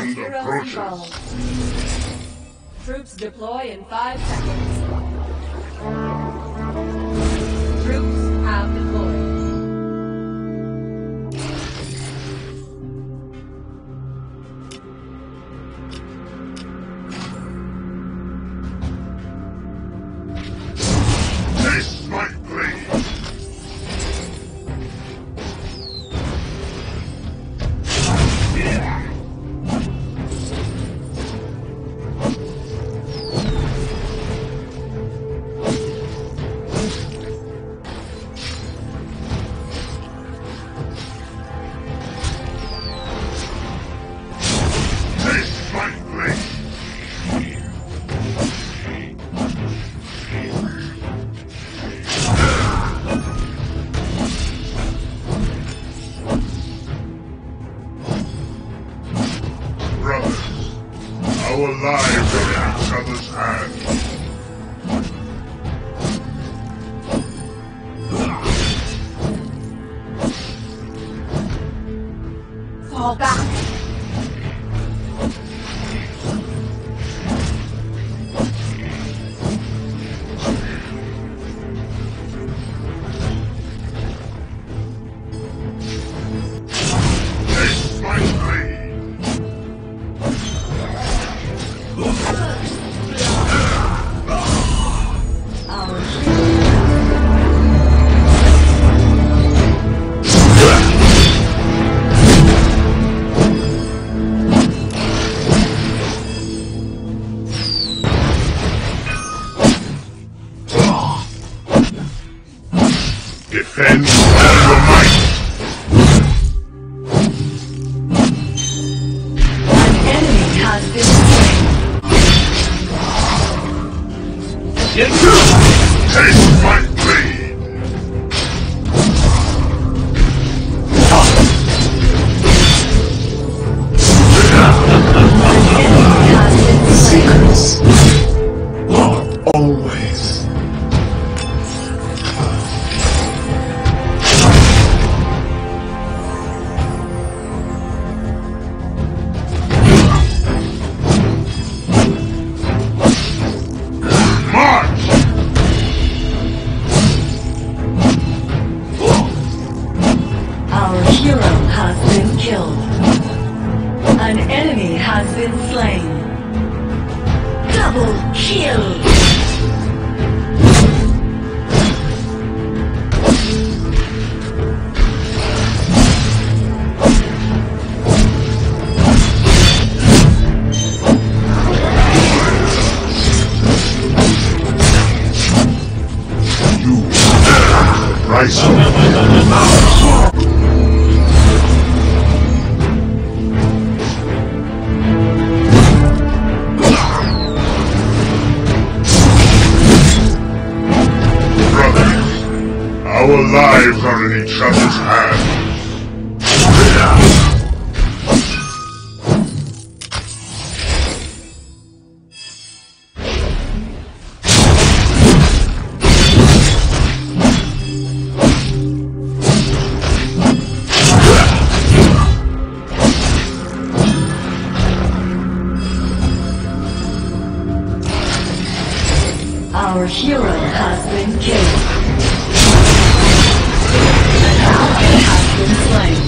command approaches. Troops deploy in 5 seconds. Troops have deployed. Taste my blade! Our lives are in each other's hands. Fall back! Defend all your might! An enemy has been slain. Get through! Taste my blade! An enemy has been slain. Secrets. Always. Our hero has been killed. An enemy has been slain. Double kill! Rise up. Our lives are in each other's hands. Our hero has been killed. An ally has been slain.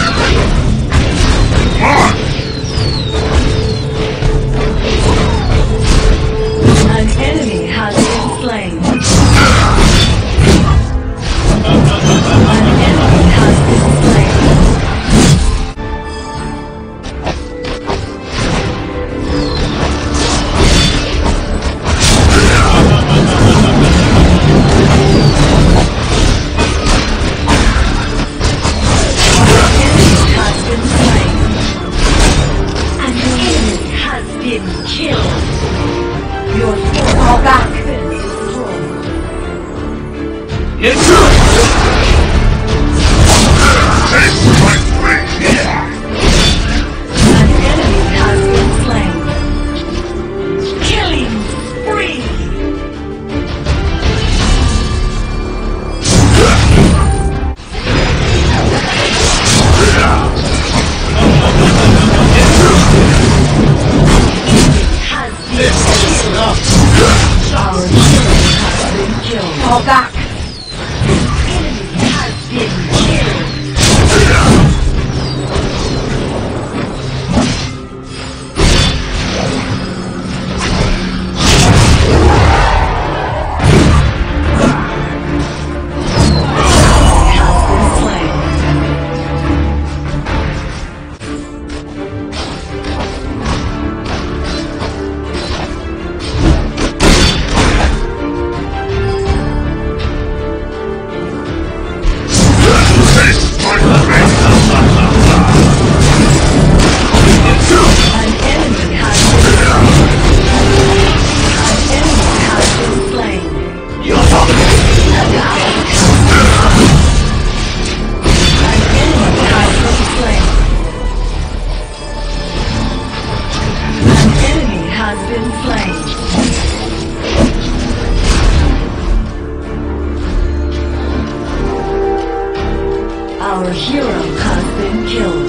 An enemy has been slain. An enemy has been slain. Fall back! Get through! Taste my blade! An enemy has been slain. Killing spree! Get through! been slain. Our hero has been killed.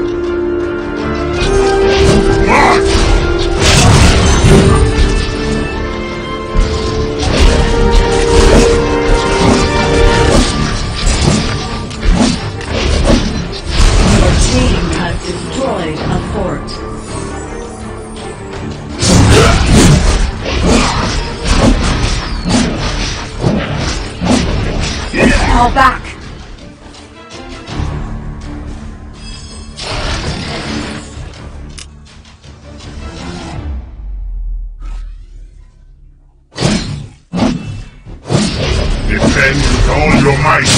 March! Your team has destroyed a fort. Fall back! Defend with all your might!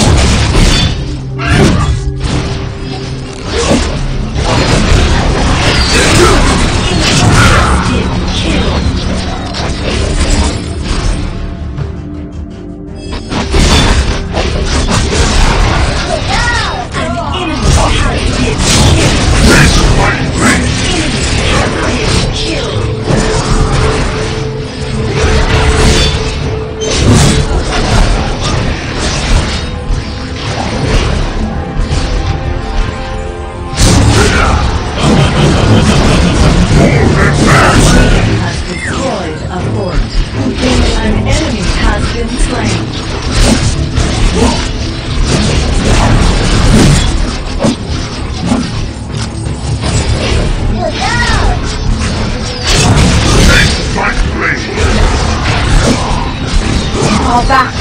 Fall back!